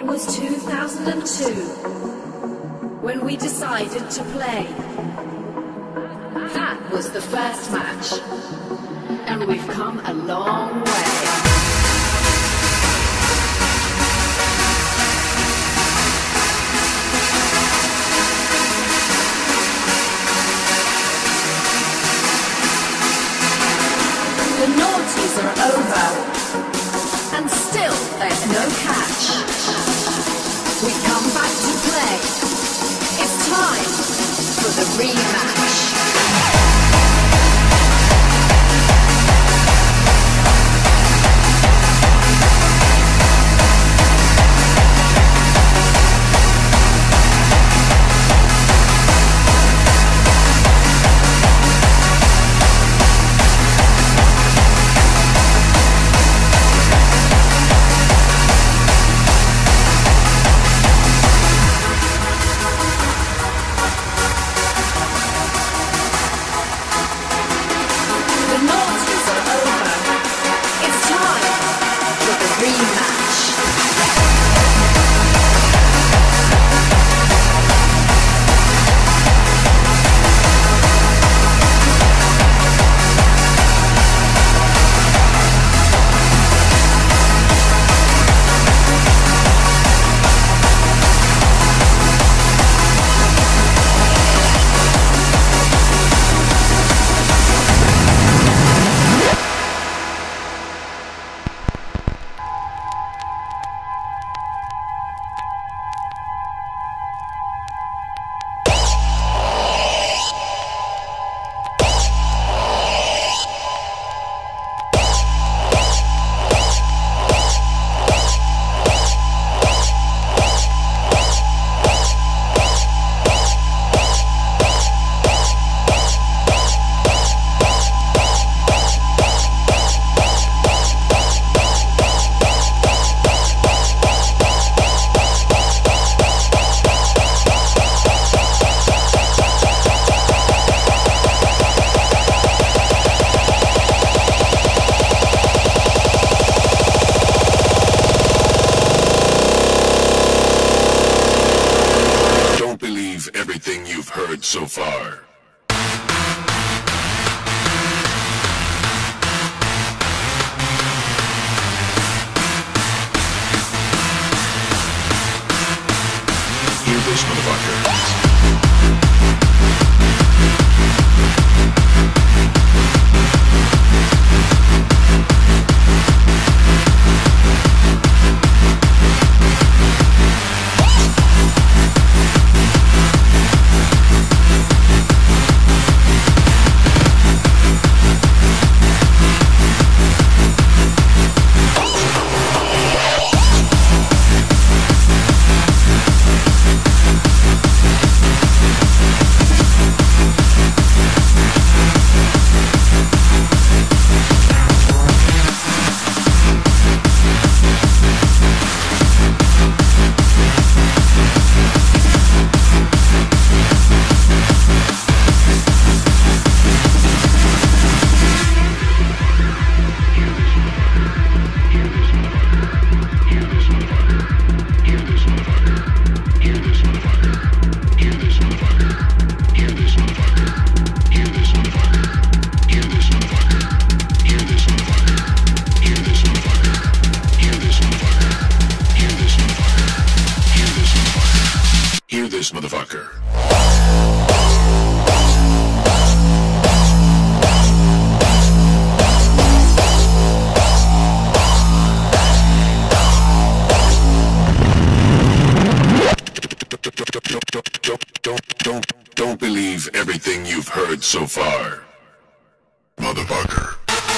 It was 2002 when we decided to play. That was the first match, and we've come a long way. The noughties are over, and still there's no catch. We come back to play. It's time for the rematch. Everything you've heard so far. Hear this, motherfucker. Hear this, motherfucker. Don't believe everything you've heard so far, motherfucker.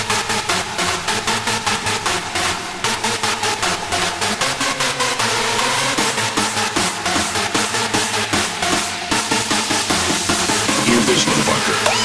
Hear this, motherfucker.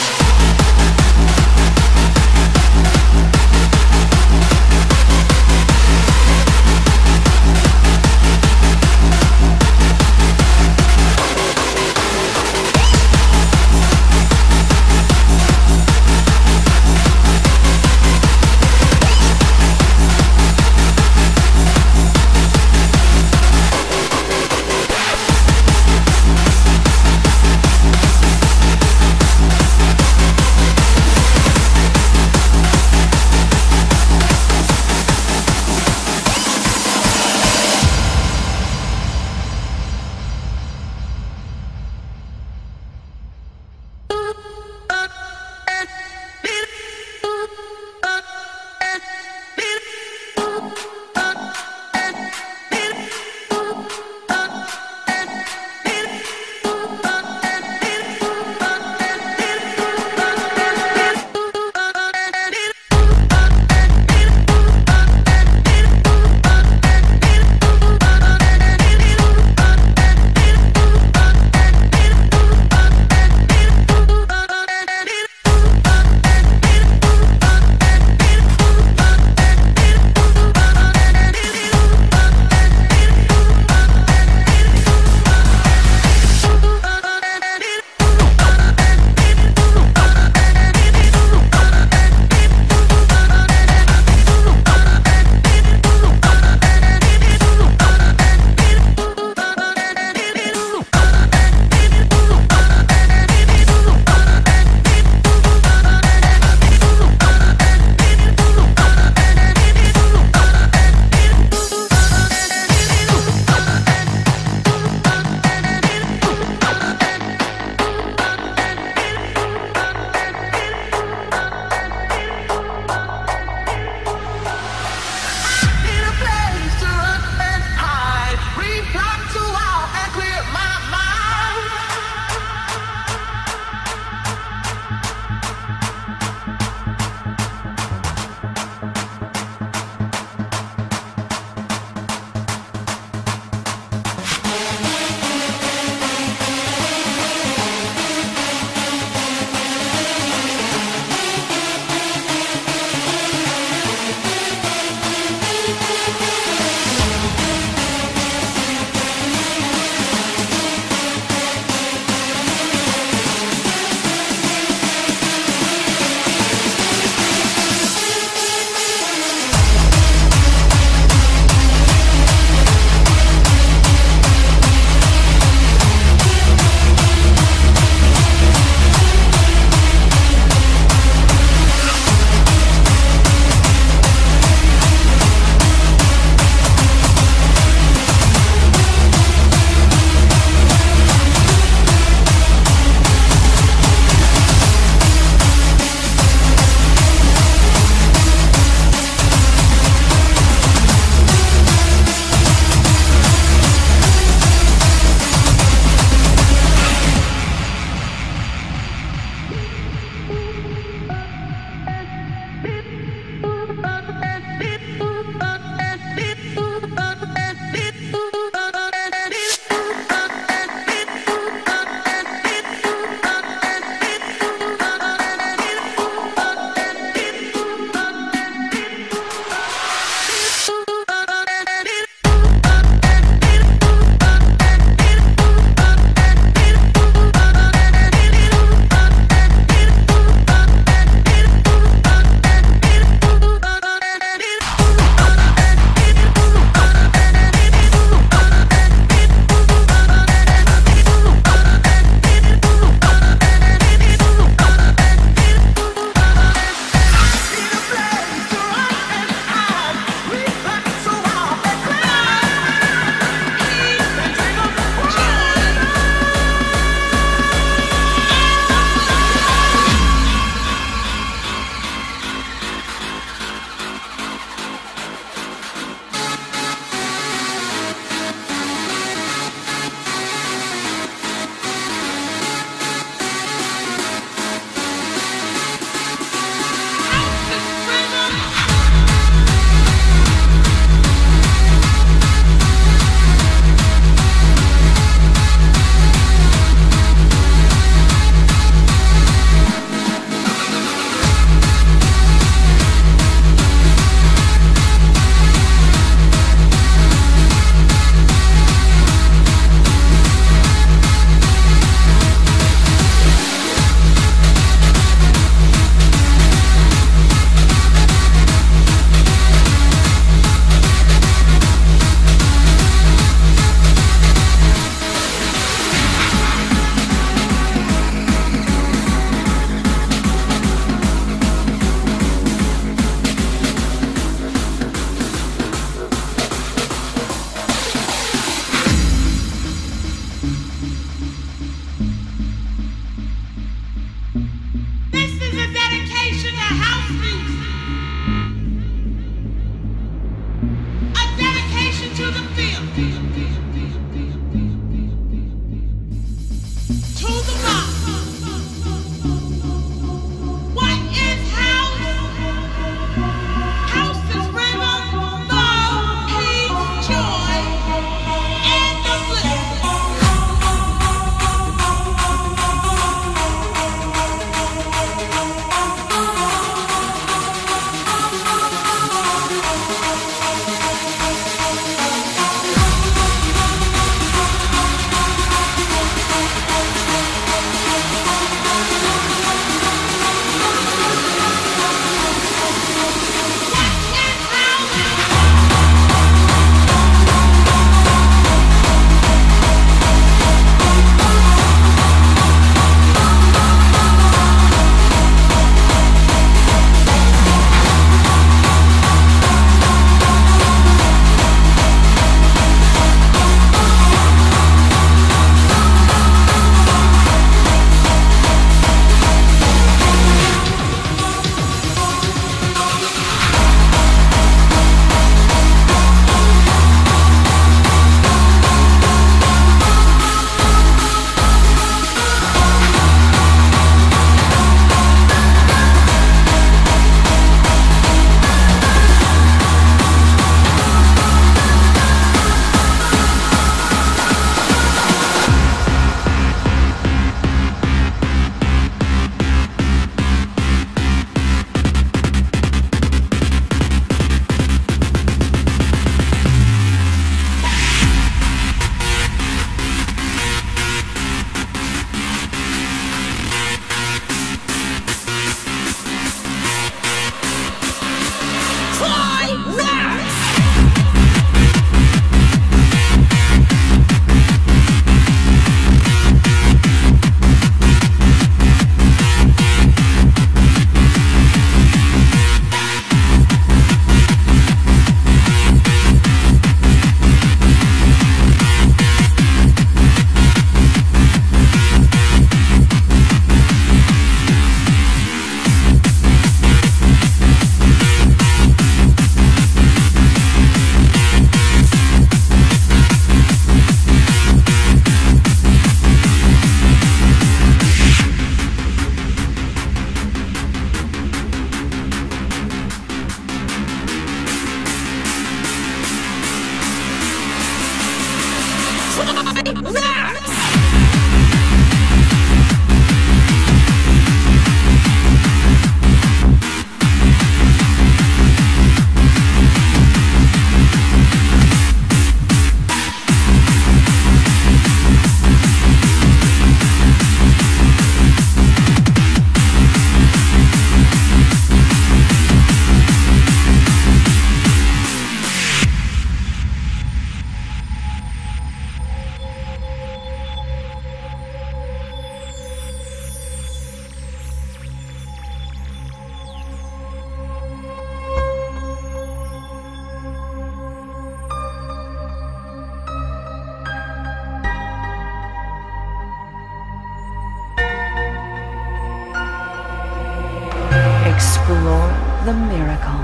Explore the miracle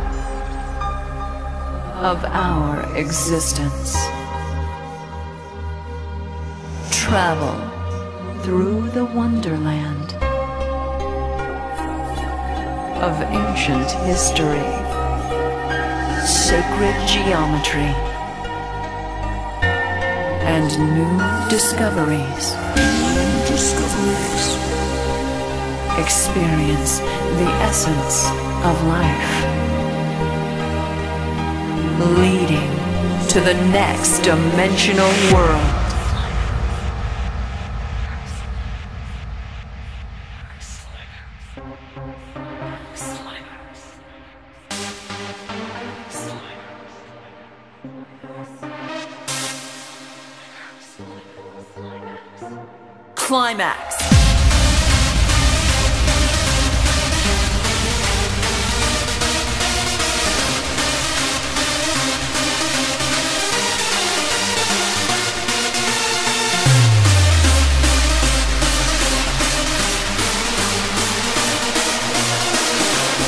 of our existence. Travel through the wonderland of ancient history, sacred geometry, and new discoveries. Experience the essence of life, leading to the next dimensional world. Climax.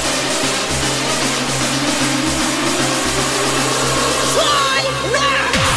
Climax!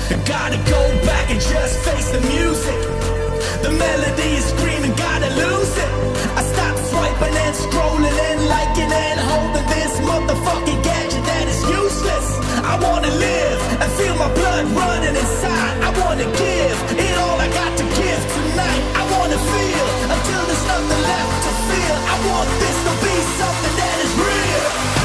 Gotta go back and just face the music. The melody is screaming, gotta lose it. I stopped swiping and scrolling and liking and holding this motherfucking gadget that is useless. I wanna live and feel my blood running inside. I wanna give it all I got to give tonight. I wanna feel until there's nothing left to feel. I want this to be something that is real.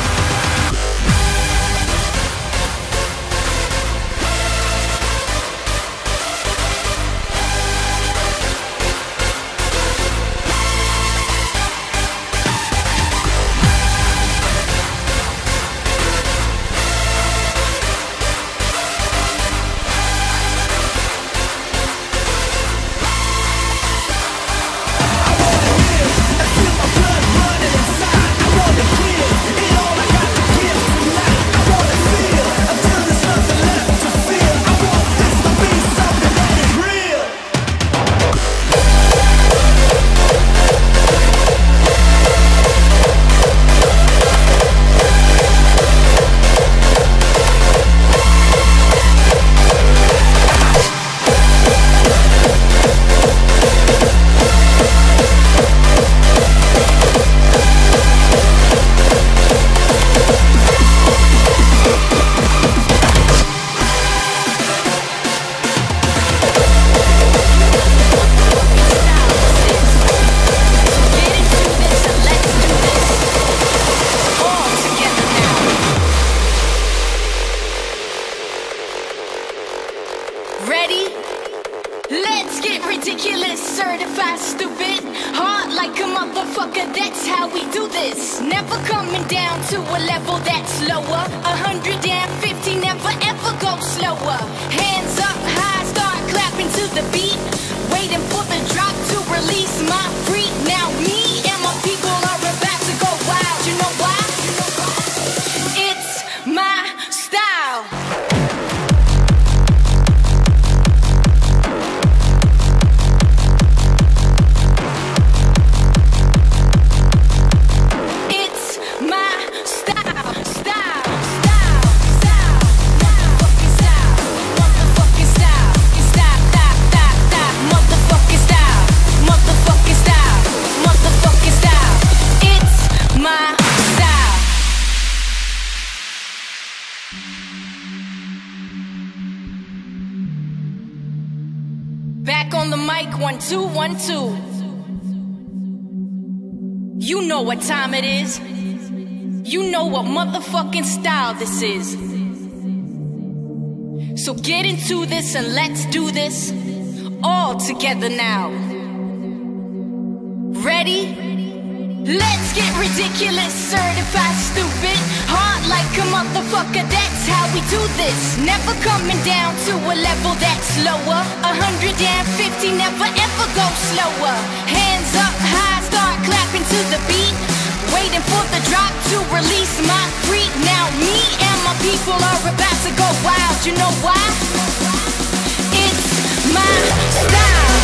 Ready? Let's get ridiculous, certified stupid. Hard like a motherfucker, that's how we do this. Never coming down to a level that's lower. 150, never ever go slower. Hands up high, start clapping to the beat. Waiting for the drop to release my freak. Now me and my people are about to go wild. You know why? It's my style. Back on the mic, 1 2 1 2. You know what time it is. You know what motherfucking style this is. So get into this and let's do this all together now. Ready? Let's get ridiculous, certified stupid. Hard like a motherfucker, that's how we do this. Never coming down to a level that's lower. 150, never ever go slower. Hands up high, start clapping to the beat. Waiting for the drop to release my freak. Now me and my people are about to go wild. You know why? It's my style.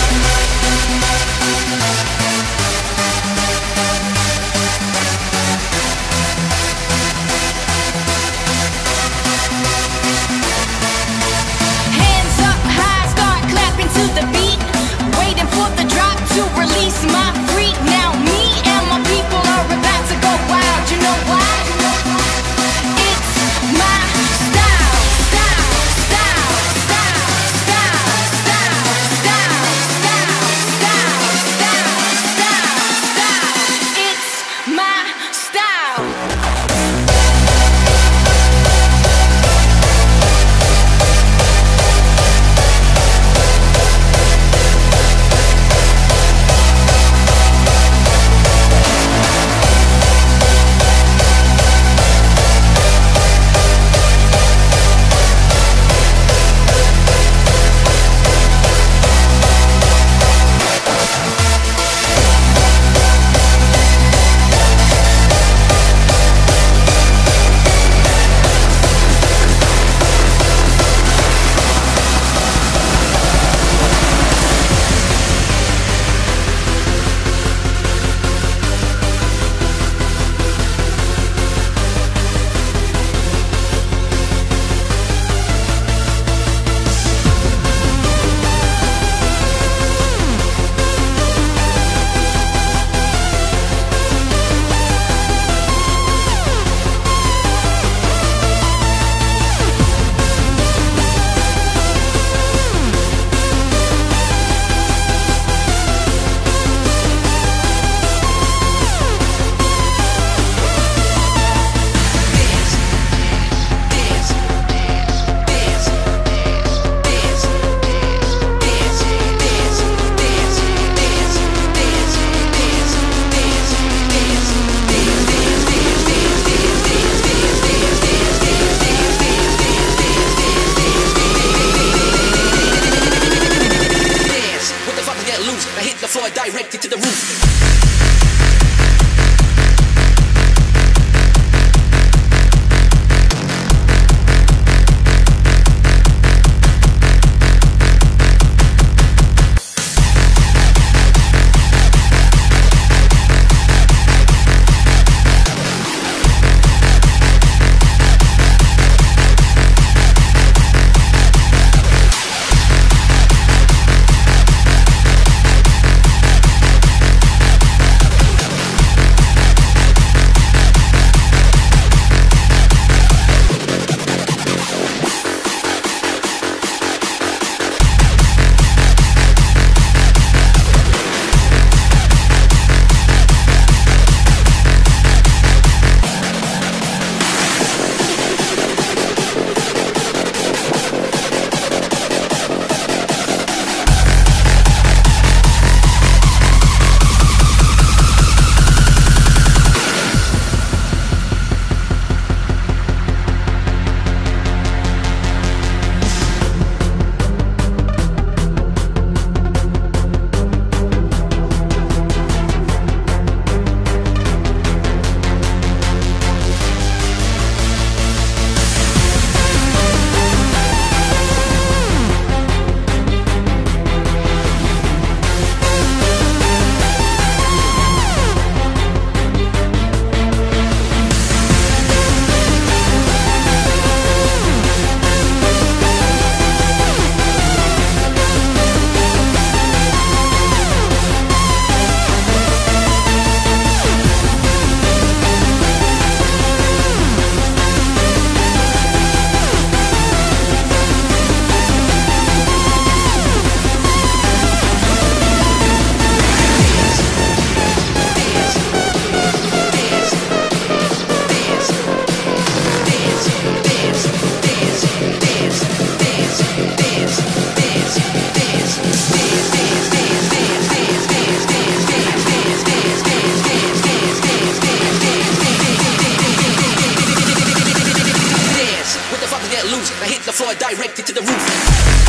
To the beat, waiting for the drop to release my freak. Now me and my people are about to go wild. You know why? It's my style, style, style, style, style, style, style, style, style, style, style, style. It's my style. the floor, directed to the roof.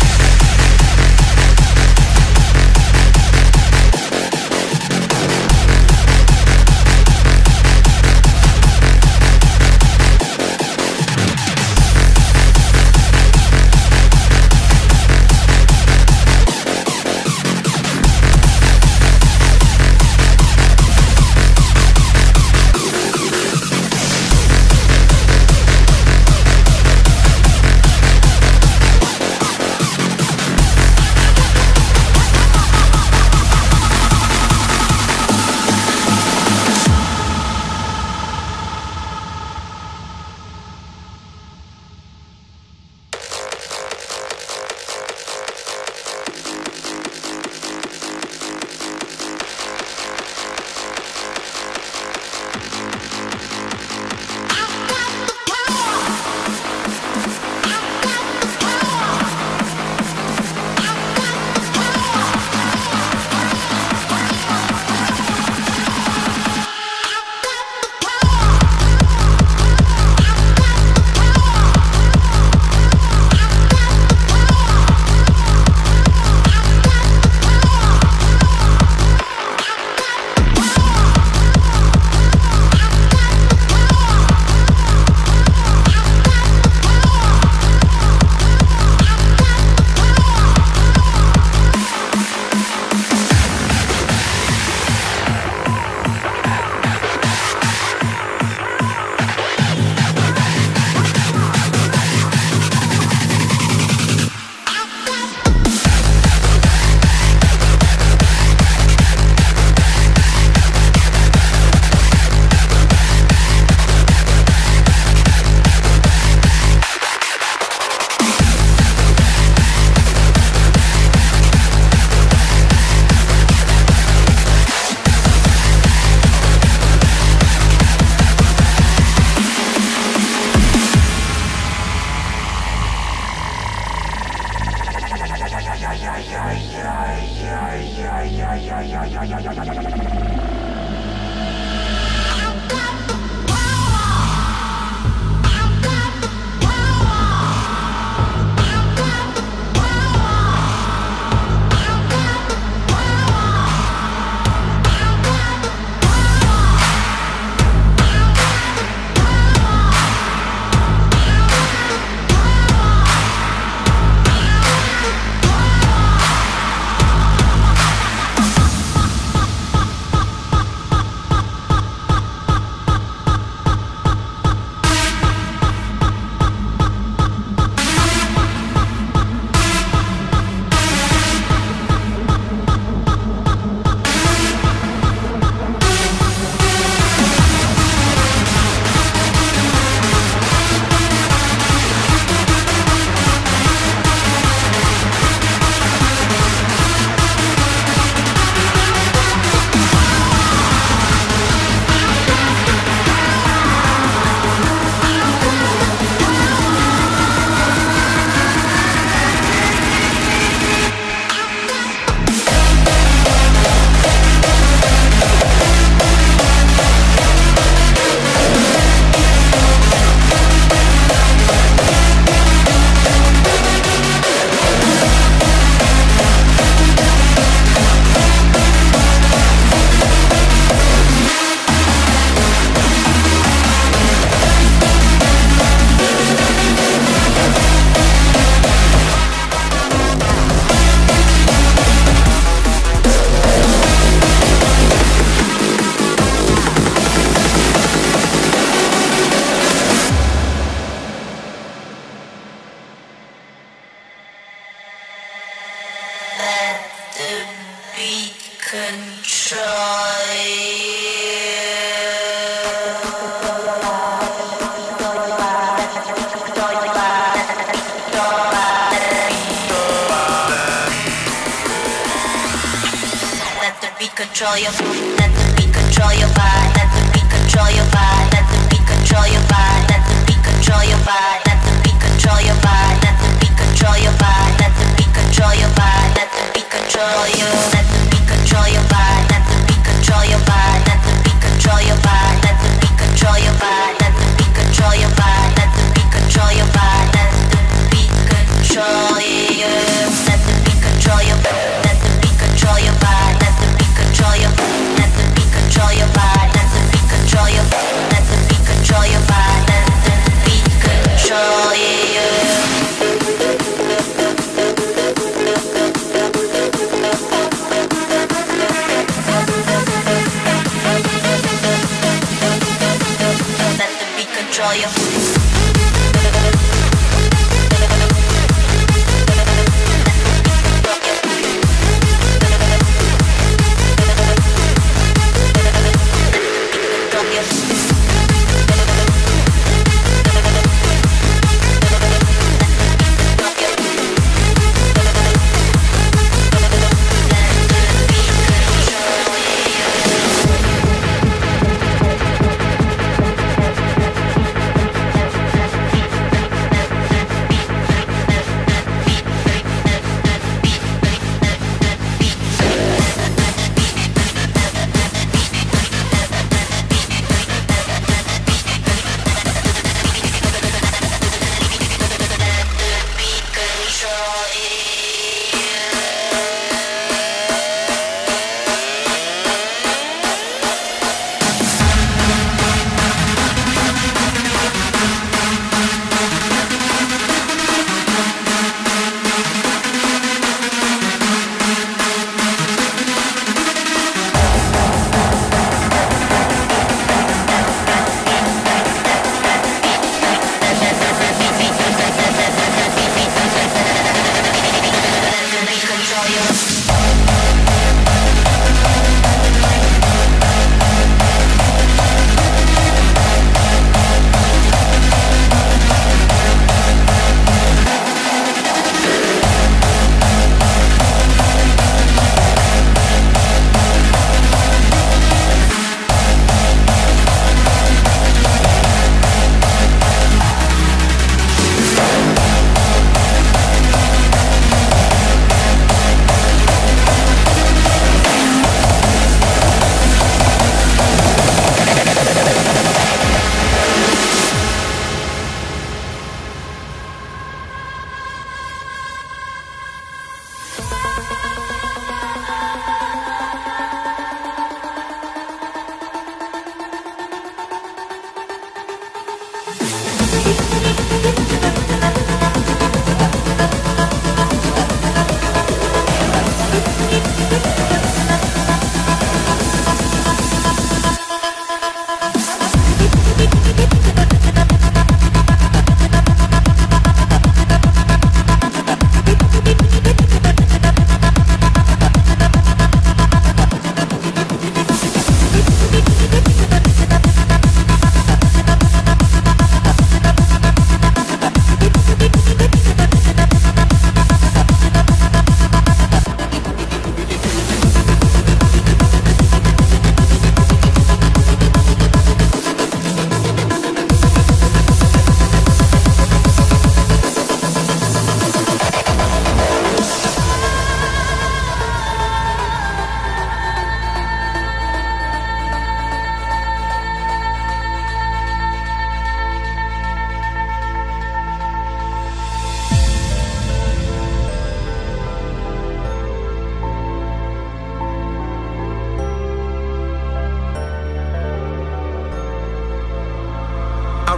control your body. Let the beat control your body. Let the beat control your body. Let the beat control your body. Let the beat control your body. Let the beat control your body. Let the beat control your body. Let the beat control your body. Let the beat control you. Let the beat control your body. Let the beat control your body. Let the beat control your body. Let the beat control your body. Let the beat control your body. Let the beat control your body. Let the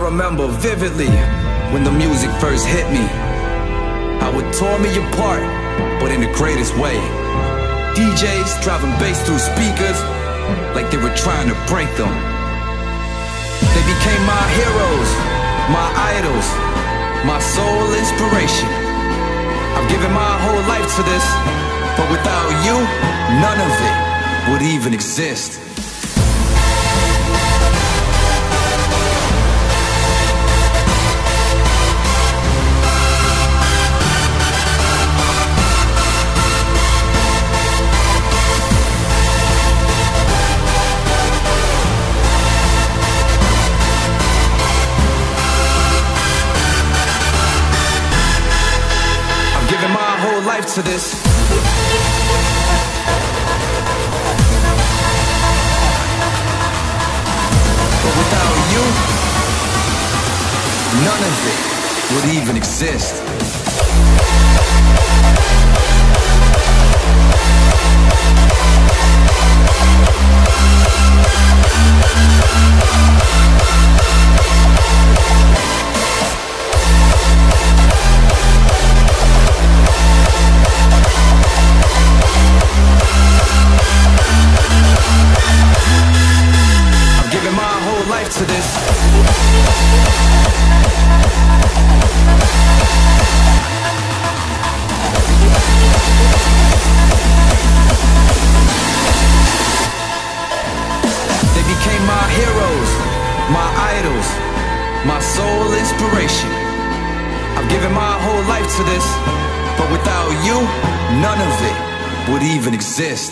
remember vividly when the music first hit me, how it tore me apart, but in the greatest way. DJs driving bass through speakers like they were trying to break them. They became my heroes, my idols, my sole inspiration. I've given my whole life to this, but without you, none of it would even exist. Life to this. But without you, none of it would even exist. To this. They became my heroes, my idols, my sole inspiration. I've given my whole life to this, but without you, none of it would even exist.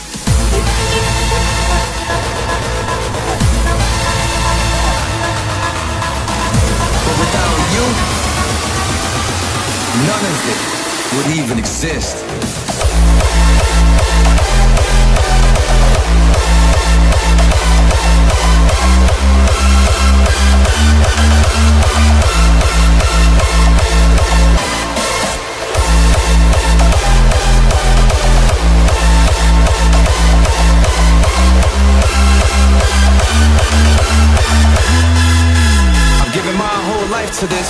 Without you, none of it would even exist. Giving my whole life to this.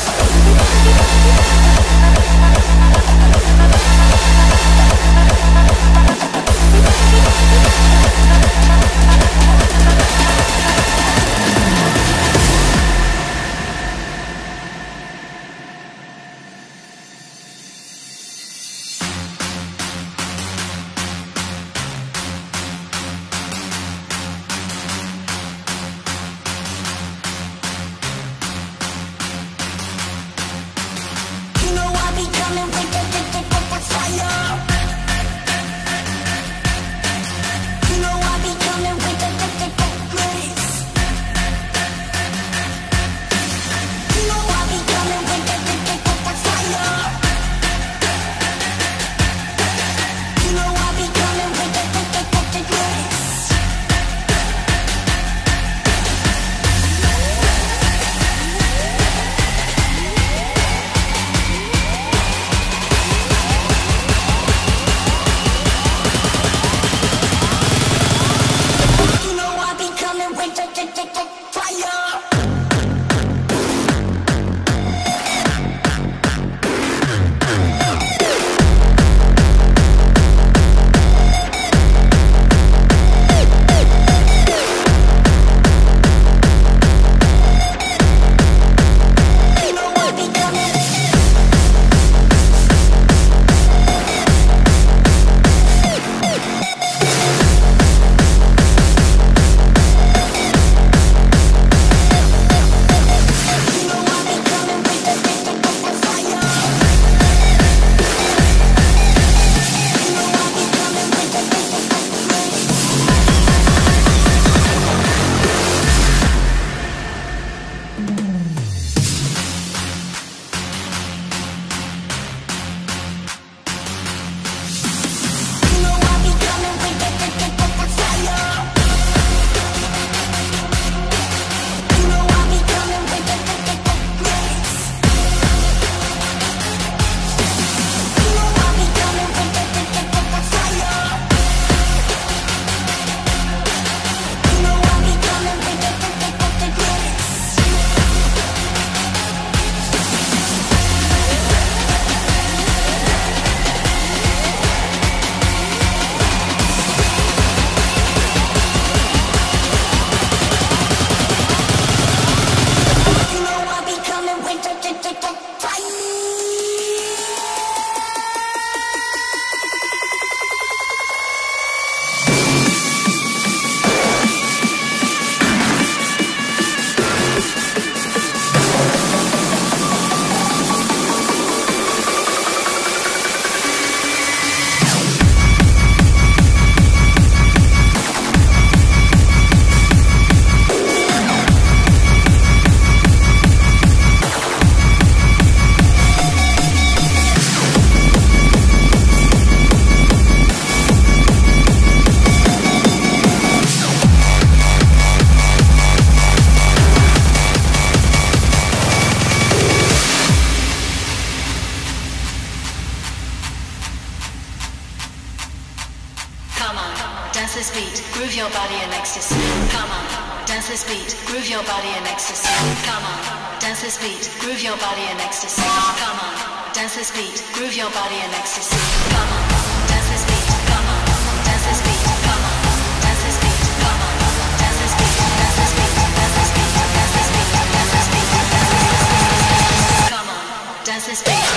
this beat, groove your body in ecstasy. Come on, dance this beat, groove your body in ecstasy. Come on, dance this beat, groove your body in ecstasy. Come on, dance this beat, groove your body in ecstasy. Come on, dance this beat, come on, dance this beat, come on, dance this beat, come on, dance this beat, dance this beat, dance this beat, dance this beat, dance this beat, dance this beat. Come on, dance this beat.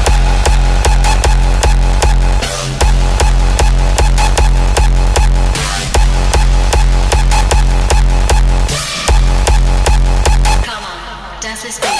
Dance this beat.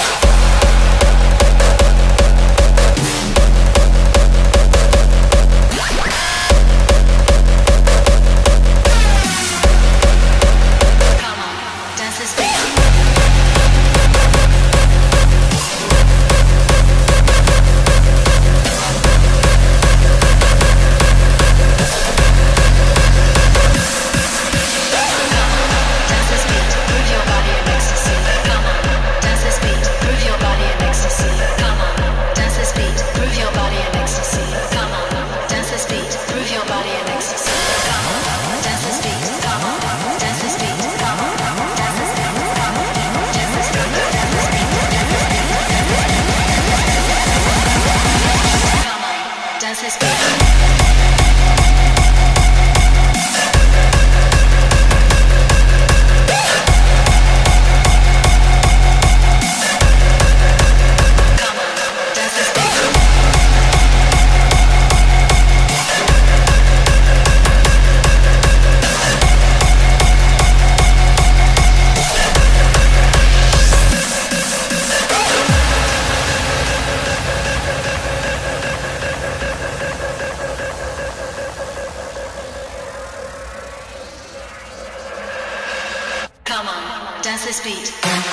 Come on, dance this beat.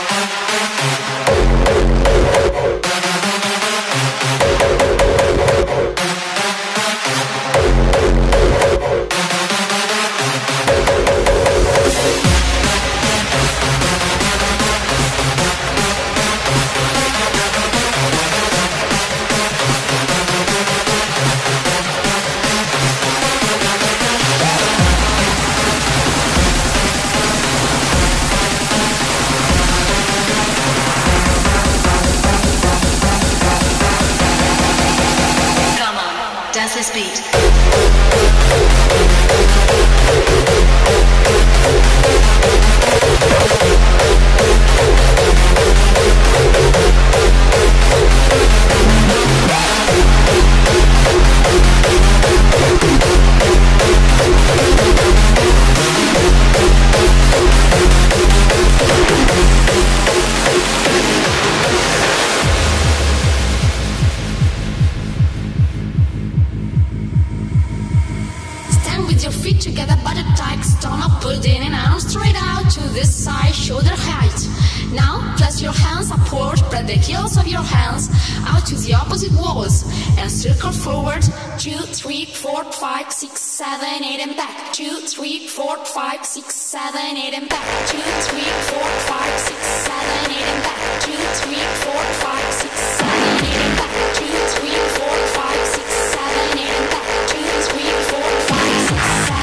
Dance this beat. Your feet together, body tight, stomach pulled in and arms straight out to this side, shoulder height. Now place your hands upward, spread the heels of your hands out to the opposite walls and circle forward. 2, 3, 4, 5, 6, 7, 8 and back. 2, 3, 4, 5, 6, 7, 8 and back. 2, 3, 4, 5, 6, 7, 8 and back. 2, 3, 4, 5, 6, 7, 8 and back. 2, 3, 4, 5, 6, 7, 8 and back. 2, 3, 4, 5, 6, 7.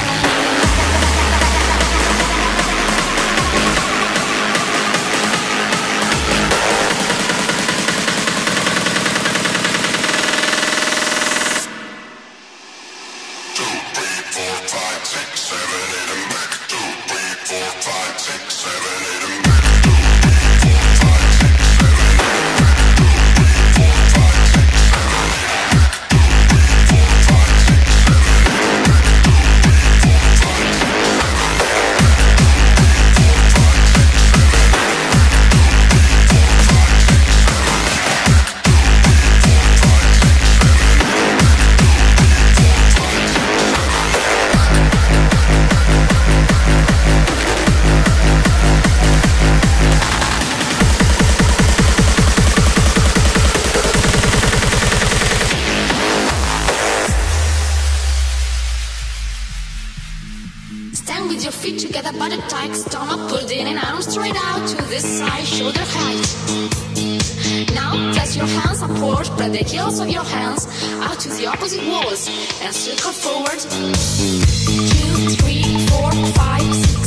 Stand with your feet together, body tight, stomach pulled in and arms straight out to this side, shoulder height. Now place your hands upward, spread the heels of your hands out to the opposite walls and circle forward. 2, 3, 5, 6,